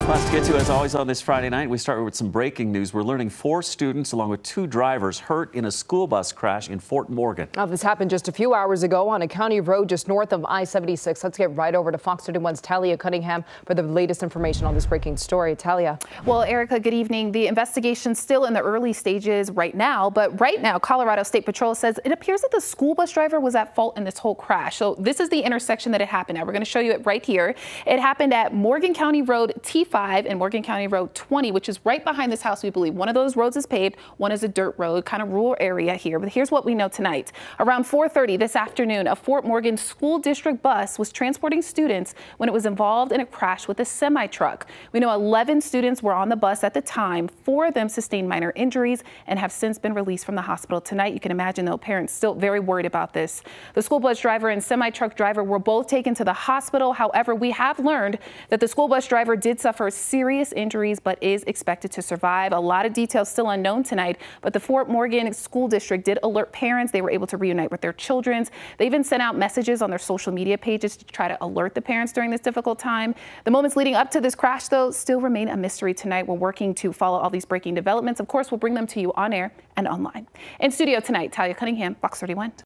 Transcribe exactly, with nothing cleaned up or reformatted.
Lots to get to as always on this Friday night. We start with some breaking news. We're learning four students along with two drivers hurt in a school bus crash in Fort Morgan. Now, this happened just a few hours ago on a county road just north of I seventy-six. Let's get right over to Fox thirty-one's Talya Cunningham for the latest information on this breaking story. Talya. Well, Erica, good evening. The investigation's still in the early stages right now, but right now Colorado State Patrol says it appears that the school bus driver was at fault in this whole crash. So this is the intersection that it happened at. We're going to show you it right here. It happened at Morgan County Road T five and Morgan County Road twenty, which is right behind this house, we believe. One of those roads is paved, one is a dirt road, kind of rural area here. But here's what we know tonight. Around four thirty this afternoon, a Fort Morgan school district bus was transporting students when it was involved in a crash with a semi-truck. We know eleven students were on the bus at the time. Four of them sustained minor injuries and have since been released from the hospital tonight. You can imagine, though, parents still very worried about this. The school bus driver and semi-truck driver were both taken to the hospital. However, we have learned that the school bus driver did suffer serious injuries but is expected to survive. A lot of details still unknown tonight, but the Fort Morgan School District did alert parents. They were able to reunite with their children. They even sent out messages on their social media pages to try to alert the parents during this difficult time. The moments leading up to this crash, though, still remain a mystery tonight. We're working to follow all these breaking developments. Of course, we'll bring them to you on air and online. In studio tonight, Talya Cunningham, Fox thirty-one.